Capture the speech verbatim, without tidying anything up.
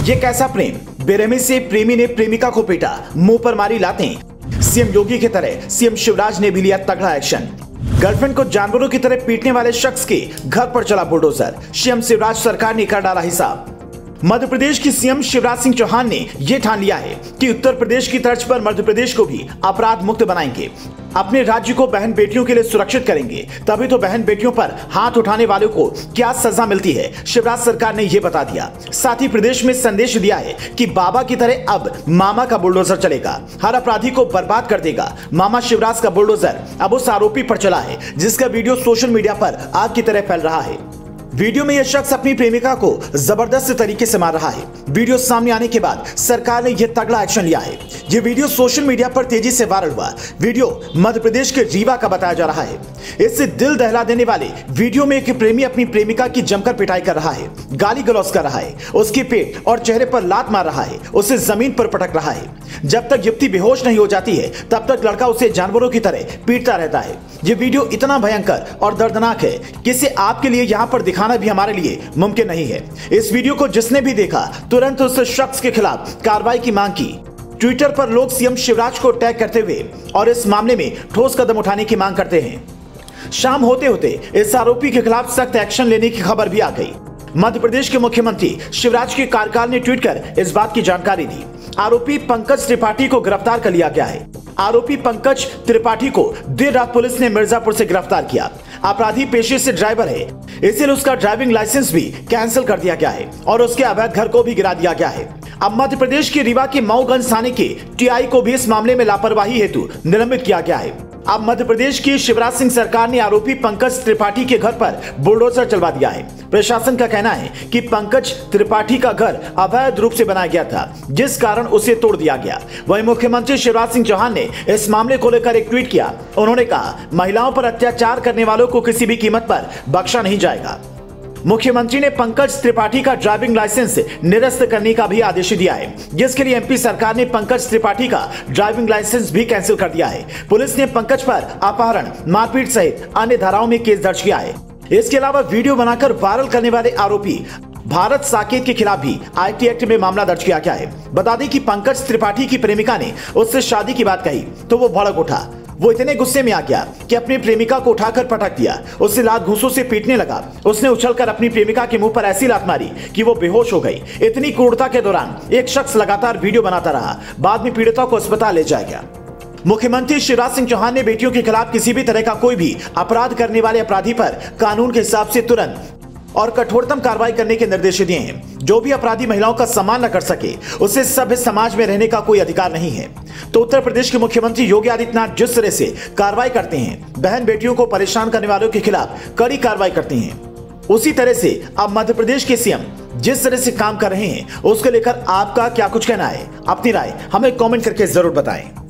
ये कैसा प्रेम, बेरहमी से प्रेमी ने प्रेमिका को पीटा, मुंह पर मारी लातें। सीएम योगी की तरह सीएम शिवराज ने भी लिया तगड़ा एक्शन। गर्लफ्रेंड को जानवरों की तरह पीटने वाले शख्स के घर पर चला बुलडोजर, सीएम शिवराज सरकार ने कर डाला हिसाब। मध्य प्रदेश की सीएम शिवराज सिंह चौहान ने यह ठान लिया है कि उत्तर प्रदेश की तर्ज पर मध्य प्रदेश को भी अपराध मुक्त बनाएंगे, अपने राज्य को बहन बेटियों के लिए सुरक्षित करेंगे। तभी तो बहन बेटियों पर हाथ उठाने वालों को क्या सजा मिलती है, शिवराज सरकार ने यह बता दिया। साथ ही प्रदेश में संदेश दिया है कि बाबा की तरह अब मामा का बुलडोजर चलेगा, हर अपराधी को बर्बाद कर देगा। मामा शिवराज का बुलडोजर अब उस आरोपी पर चला है जिसका वीडियो सोशल मीडिया पर आग की तरह फैल रहा है। वीडियो में यह शख्स अपनी प्रेमिका को जबरदस्त तरीके से मार रहा है। वीडियो सामने आने के बाद सरकार ने यह तगड़ा एक्शन लिया है। यह वीडियो सोशल मीडिया पर तेजी से वायरल हुआ। वीडियो मध्य प्रदेश के रीवा का बताया जा रहा है। इससे दिल दहला देने वाले वीडियो में एक प्रेमी अपनी प्रेमिका की जमकर पिटाई कर रहा है, गाली गलौज कर रहा है, उसके पेट और चेहरे पर लात मार रहा है, उसे जमीन पर पटक रहा है। जब तक युवती बेहोश नहीं हो जाती है तब तक लड़का उसे जानवरों की तरह पीटता रहता है। यह वीडियो इतना भयंकर और दर्दनाक है कि इसे आपके लिए यहाँ पर दिखाना भी हमारे लिए मुमकिन नहीं है। इस वीडियो को जिसने भी देखा तुरंत उस शख्स के खिलाफ कार्रवाई की मांग की। ट्विटर पर लोग सीएम शिवराज को टैग करते हुए और इस मामले में ठोस कदम उठाने की मांग करते हैं। शाम होते होते इस आरोपी के खिलाफ सख्त एक्शन लेने की खबर भी आ गई। मध्य प्रदेश के मुख्यमंत्री शिवराज के कार्यकाल ने ट्वीट कर इस बात की जानकारी दी। आरोपी पंकज त्रिपाठी को गिरफ्तार कर लिया गया है। आरोपी पंकज त्रिपाठी को देर रात पुलिस ने मिर्जापुर से गिरफ्तार किया। अपराधी पेशे से ड्राइवर है, इसलिए उसका ड्राइविंग लाइसेंस भी कैंसिल कर दिया गया है और उसके अवैध घर को भी गिरा दिया गया है। अब मध्य प्रदेश के रीवा के मऊगंज थाने के टीआई को भी इस मामले में लापरवाही हेतु निलंबित किया गया है। अब मध्य प्रदेश की शिवराज सिंह सरकार ने आरोपी पंकज त्रिपाठी के घर पर बुलडोजर चलवा दिया है। प्रशासन का कहना है कि पंकज त्रिपाठी का घर अवैध रूप से बनाया गया था, जिस कारण उसे तोड़ दिया गया। वहीं मुख्यमंत्री शिवराज सिंह चौहान ने इस मामले को लेकर एक ट्वीट किया। उन्होंने कहा, महिलाओं पर अत्याचार करने वालों को किसी भी कीमत पर बख्शा नहीं जाएगा। मुख्यमंत्री ने पंकज त्रिपाठी का ड्राइविंग लाइसेंस निरस्त करने का भी आदेश दिया है, जिसके लिए एमपी सरकार ने पंकज त्रिपाठी का ड्राइविंग लाइसेंस भी कैंसिल कर दिया है। पुलिस ने पंकज पर अपहरण, मारपीट सहित अन्य धाराओं में केस दर्ज किया है। इसके अलावा वीडियो बनाकर वायरल करने वाले आरोपी भारत साकेत के खिलाफ भी आईटी एक्ट में मामला दर्ज किया गया है। बता दें कि पंकज त्रिपाठी की प्रेमिका ने उससे शादी की बात कही तो वो भड़क उठा। वो इतने गुस्से में आ गया कि अपनी प्रेमिका को उठाकर पटक दिया, उससे लात घूंसों से पीटने लगा। उसने उछलकर अपनी प्रेमिका के मुंह पर ऐसी लात मारी कि वो बेहोश हो गई। इतनी क्रूरता के दौरान एक शख्स लगातार वीडियो बनाता रहा। बाद में पीड़िता को अस्पताल ले जाया गया। मुख्यमंत्री शिवराज सिंह चौहान ने बेटियों के खिलाफ किसी भी तरह का कोई भी अपराध करने वाले अपराधी पर कानून के हिसाब से तुरंत और कठोरतम कार्रवाई करने के निर्देश दिए हैं। जो भी अपराधी महिलाओं का सम्मान न कर सके उसे सभ्य समाज में रहने का कोई अधिकार नहीं है। तो उत्तर प्रदेश के मुख्यमंत्री योगी आदित्यनाथ जिस तरह से कार्रवाई करते हैं, बहन बेटियों को परेशान करने वालों के खिलाफ कड़ी कार्रवाई करते हैं, उसी तरह से अब मध्य प्रदेश के सीएम जिस तरह से काम कर रहे हैं उसको लेकर आपका क्या कुछ कहना है? अपनी राय हमें कमेंट करके जरूर बताएं।